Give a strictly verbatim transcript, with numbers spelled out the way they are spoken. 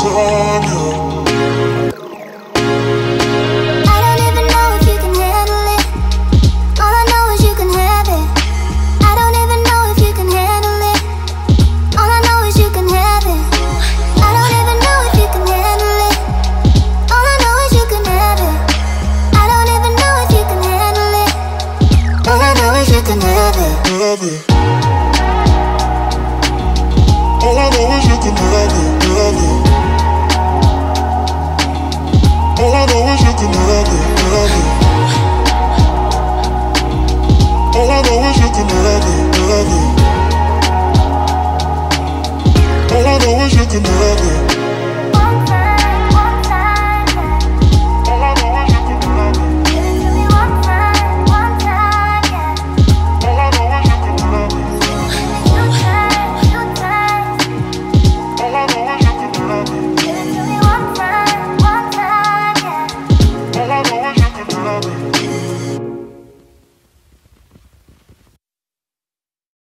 time, yeah. Have it. All I know is you can have it, have it. All I know is you can have it, have it.